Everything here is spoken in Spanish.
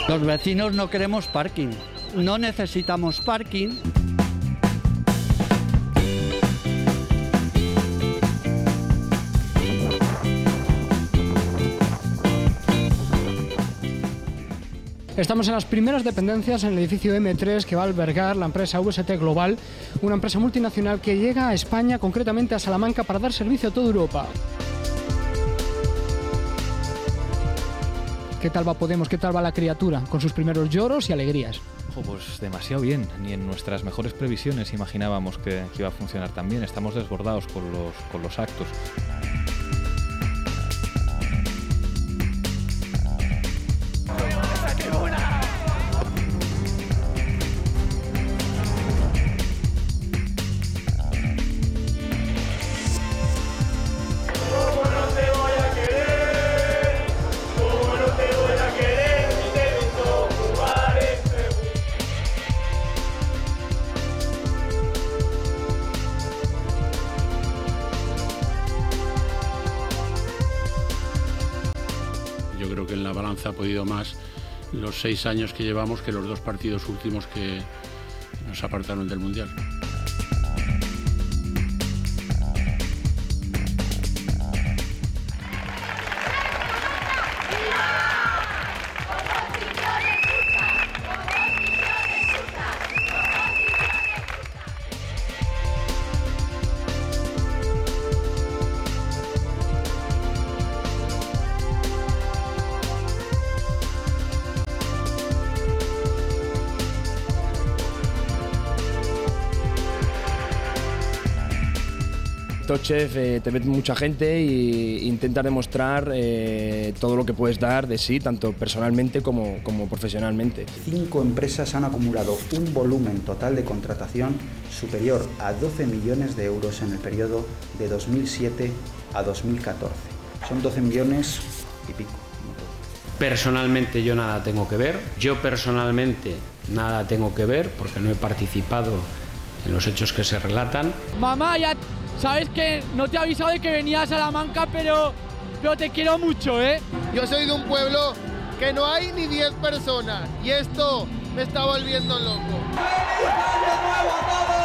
Los vecinos no queremos parking, no necesitamos parking. Estamos en las primeras dependencias en el edificio M3 que va a albergar la empresa VST Global, una empresa multinacional que llega a España, concretamente a Salamanca, para dar servicio a toda Europa. ¿Qué tal va Podemos? ¿Qué tal va la criatura? Con sus primeros lloros y alegrías. Pues demasiado bien. Ni en nuestras mejores previsiones imaginábamos que iba a funcionar tan bien. Estamos desbordados con los actos. Yo creo que en la balanza ha podido más los 6 años que llevamos que los 2 partidos últimos que nos apartaron del Mundial. Top Chef te ve mucha gente e intentas demostrar todo lo que puedes dar de sí, tanto personalmente como profesionalmente. 5 empresas han acumulado un volumen total de contratación superior a 12 millones de euros en el periodo de 2007 a 2014. Son 12 millones y pico. Personalmente yo nada tengo que ver. Yo personalmente nada tengo que ver porque no he participado en los hechos que se relatan. Mamá, ya sabes que no te he avisado de que venía a Salamanca, pero te quiero mucho, ¿eh? Yo soy de un pueblo que no hay ni 10 personas y esto me está volviendo loco. ¡Feliz año nuevo a todos!